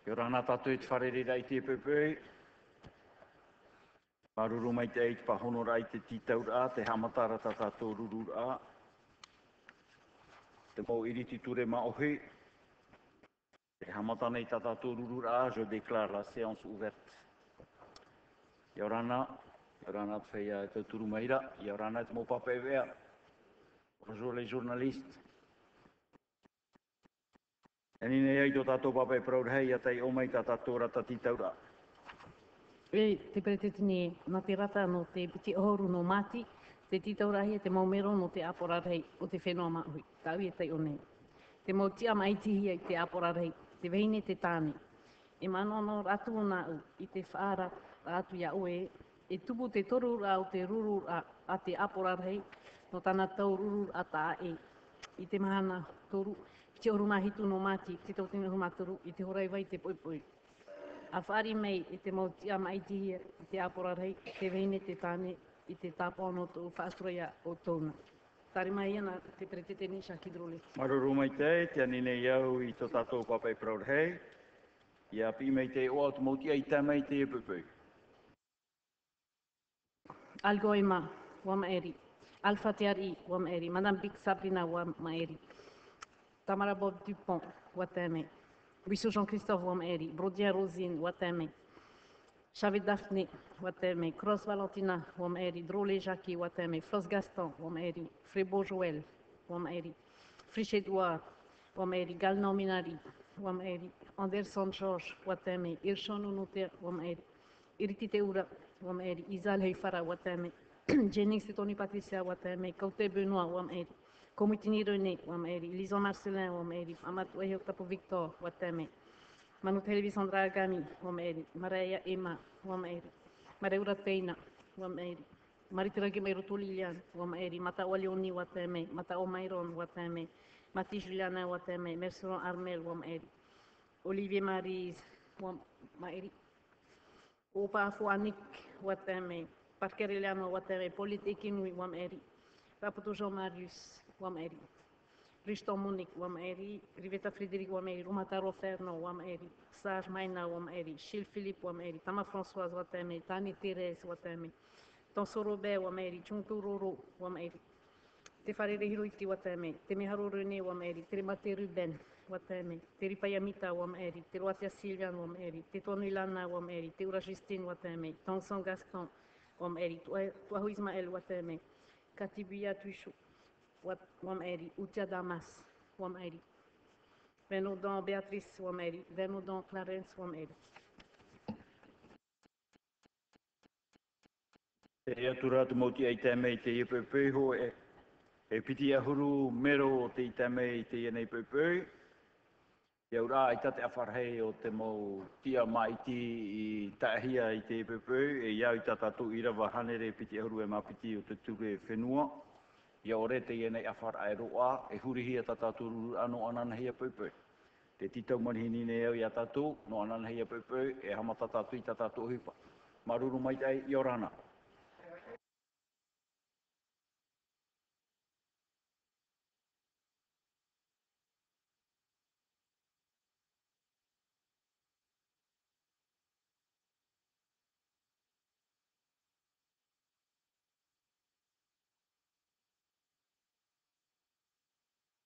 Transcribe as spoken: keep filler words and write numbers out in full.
Kia ora ana tātou e te wharerera i te pepei. Maruru mai te eit pahonora i te titaura, te hamatara ta tātou rurura. Te mou iriti ture maohi. Te hamatana i ta tātou rurura, je déclare la séance ouverte. Kia ora ana, kia ora ana te whaia e te turu maira, kia ora ana te mou pape vea. Bonjour les journalistes. E ni nei eito tātou pape praurhei a tei omai ta tātou rata titaura. E te peretitini na te rata no te piti ohoru no mati, te titaurahi e te maumero no te aporarei o te whenua maui. Tau e tei o nei. Te mau tia maitihi i te aporarei, te veine te tāne. E manono ratu o nā u i te whaara ratu ia oe, e tupu te torura o te rurura a te aporarei no tana tau rurura a tā e. I te mahana toru, piti oru mahitu no mati, te tau tine humatoru, i te horai vai te poipoi. A whaari mei i te mautia maitihi i te aporarei, te veine te tāne, i te tāpono tō whaastroia o tōna. Tari mai ana te peretete ni Shaki Drole. Maruru mai te, te anine iau i tō tātou pape praurhei. Ia pi mai te oa tu mautia i tā mai te e pepei. Algoima, Wamaeri. Alpha Teari, Wamaeri. Madame Big Sabrina, Wamaeri. Tamara Bob Dupont, Watame. Bissot Jean-Christophe, Wamaeri. Brodia Rosine, Watame. Chavet Daphné, Watame. Cross Valentina, Wamaeri. Drole Jackie, Watame. Floss Gaston, Wamaeri. Frébeau Joël, Wamaeri. Frisch Edouard, Wamaeri. Galno Minari, Wamaeri. Anderson Georges, Watame. Irshon Unuter, Wamaeri. Iriti Teura, Wamaeri. Isal Heifara, Watame. Jennings Tony Patricia, Watame. Kaute Benoît, Wamaeri. Komitini René, Wamaeri. Lison Marcelin, Wamaeri. Amatou Ehiotapo Victor, Watame. Manu Televi Sandra Agami, Wamaeri. Maria Emma, Wamaeri. Mareura Teina, Wamaeri. Maritiragi Mairotu Lilian, Wamaeri. Mata Walioni, Watame. Mata Omairon, Watame. Mati Juliana, Watame. Merceron Armel, Wamaeri. Olivier Maris, Wamaeri. Opa Fuanik, Watame. Parker Eliano, Watame. Politikinui, Wamaeri. Raputo Jean Marius, Wamaeri. Risto Monique, Wamaeri. Riveta Frédéric, Wamaeri. Rumataro Ferno, Wamaeri. Sage Maina, Wamaeri. Chil Philippe, Wamaeri. Tama Françoise, Watame. Tani Thérèse, Watame. Tonso Robert, Wamaeri. Chungtu Roro, Wamaeri. Te wharere hiroiti, Watame. Te meharo René, Wamaeri. Te remate Ruben, Watame. Te ripayamita, Wamaeri. Te roatia Sylvian, Wamaeri. Te tonu Ilana, Wamaeri. Te ura Justine, Watame. Tonson Gaston, Wamaeri. Tuahu Ismael, Watame. Katibia Tuishu, Wamaeri. Utia Damas, Wamaeri. Venodon Beatrice, Wamaeri. Venodon Clarence, Wamaeri. E atura tu mautia i tā mai te e pepei ho e. E piti ahuru mero o te i tā mai te e nei pepei. Ia ura i tate awharhei o te mau tia maiti i tāhia i te e pepei. E iau i tātātou irawa hanere piti ahuru e mapiti o te ture whenua. Ia ore te i nei awhar ai roa e hurihia tātātou ruru ano ananahia pepei. Te titau manihini nei au i a tātou no ananahia pepei e hamata tātou i tātātou hipa. Maruru mai tai i orana.